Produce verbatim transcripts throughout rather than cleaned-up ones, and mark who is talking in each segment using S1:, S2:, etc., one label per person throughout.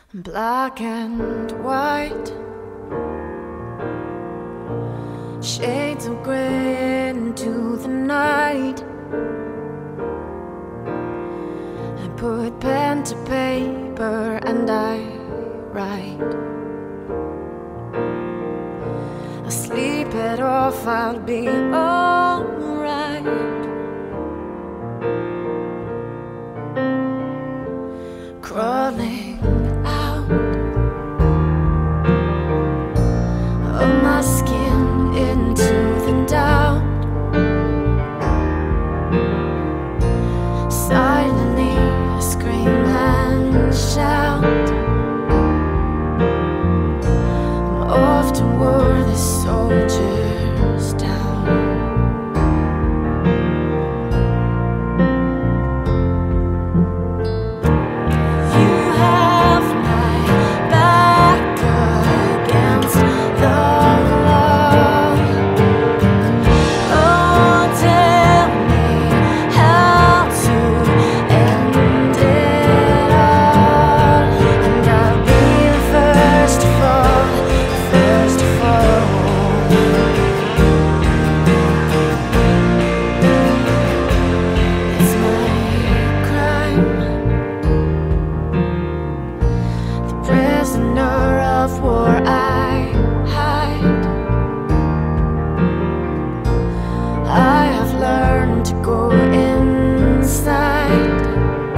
S1: Black and white, shades of gray into the night. I put pen to paper and I write. I'll sleep it off, I'll be alright. Crawling out of my skin into the doubt. Silently I scream and shout. I'm off toward the soldier's town. Prisoner of war, I hide. I have learned to go inside.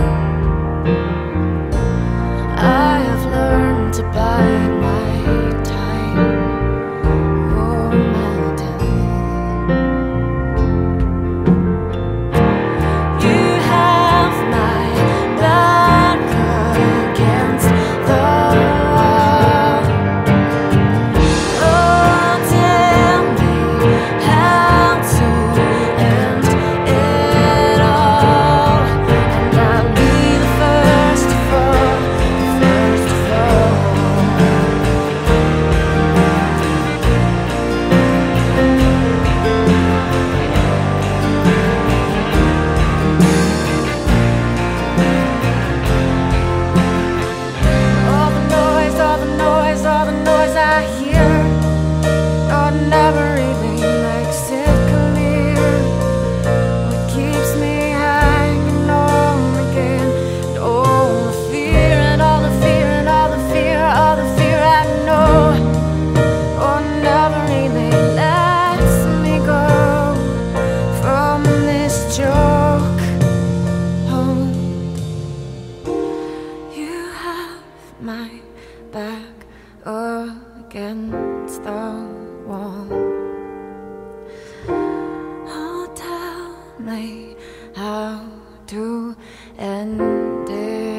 S1: I have learned to bide my time. Oh, my time. You have my back against the I hear, oh, never really makes it clear what keeps me hanging on again. And all the fear and all the fear and all the fear, all the fear I know, oh, never really lets me go from this joke. Oh, you have my back against the wall. Oh, tell me how to end it.